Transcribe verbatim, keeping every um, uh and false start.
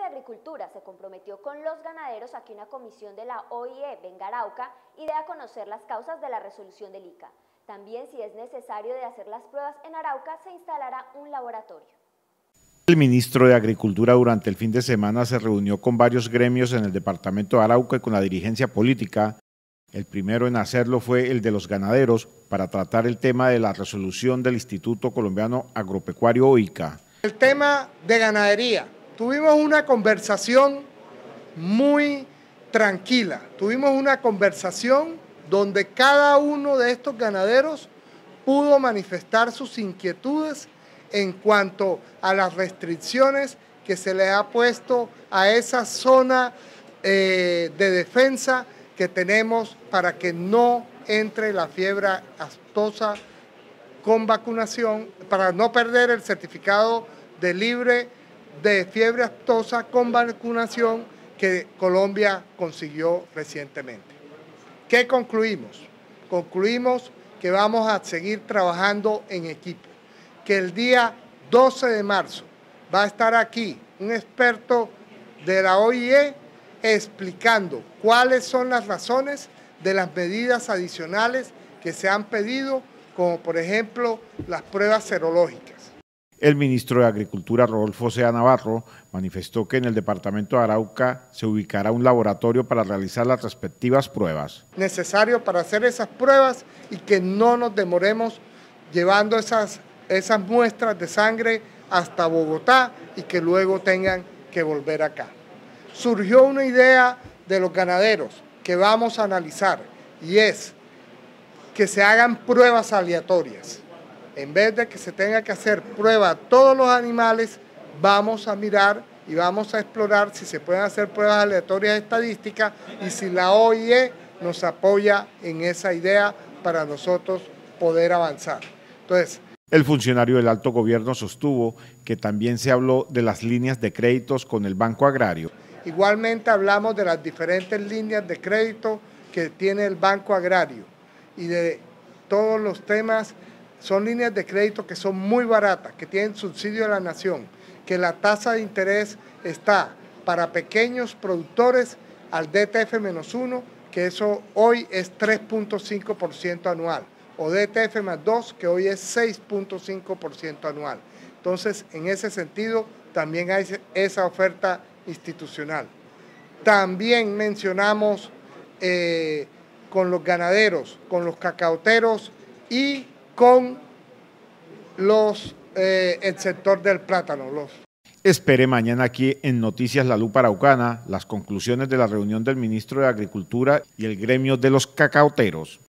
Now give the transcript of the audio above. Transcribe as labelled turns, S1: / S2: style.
S1: Agricultura se comprometió con los ganaderos a que una comisión de la O I E venga a Arauca y dé a conocer las causas de la resolución del I C A. También, si es necesario de hacer las pruebas en Arauca, se instalará un laboratorio.
S2: El ministro de Agricultura durante el fin de semana se reunió con varios gremios en el departamento de Arauca y con la dirigencia política. El primero en hacerlo fue el de los ganaderos para tratar el tema de la resolución del Instituto Colombiano Agropecuario O I C A.
S3: El tema de ganadería. Tuvimos una conversación muy tranquila, tuvimos una conversación donde cada uno de estos ganaderos pudo manifestar sus inquietudes en cuanto a las restricciones que se le ha puesto a esa zona eh, de defensa que tenemos para que no entre la fiebre aftosa con vacunación, para no perder el certificado de libre de fiebre aftosa con vacunación que Colombia consiguió recientemente. ¿Qué concluimos? Concluimos que vamos a seguir trabajando en equipo, que el día doce de marzo va a estar aquí un experto de la O I E explicando cuáles son las razones de las medidas adicionales que se han pedido, como por ejemplo las pruebas serológicas.
S2: El ministro de Agricultura, Rodolfo Sea Navarro, manifestó que en el departamento de Arauca se ubicará un laboratorio para realizar las respectivas pruebas.
S3: Necesario para hacer esas pruebas y que no nos demoremos llevando esas, esas muestras de sangre hasta Bogotá y que luego tengan que volver acá. Surgió una idea de los ganaderos que vamos a analizar y es que se hagan pruebas aleatorias. En vez de que se tenga que hacer prueba a todos los animales, vamos a mirar y vamos a explorar si se pueden hacer pruebas aleatorias estadísticas y si la O I E nos apoya en esa idea para nosotros poder avanzar. Entonces,
S2: el funcionario del alto gobierno sostuvo que también se habló de las líneas de créditos con el Banco Agrario.
S3: Igualmente hablamos de las diferentes líneas de crédito que tiene el Banco Agrario y de todos los temas. Son líneas de crédito que son muy baratas, que tienen subsidio de la nación, que la tasa de interés está para pequeños productores al D T F menos uno, que eso hoy es tres punto cinco por ciento anual, o D T F más dos, que hoy es seis punto cinco por ciento anual. Entonces, en ese sentido, también hay esa oferta institucional. También mencionamos eh, con los ganaderos, con los cacauteros y con los, eh, el sector del plátano. Los...
S2: Espere mañana aquí en Noticias La Lupa Araucana las conclusiones de la reunión del ministro de Agricultura y el gremio de los cacauteros.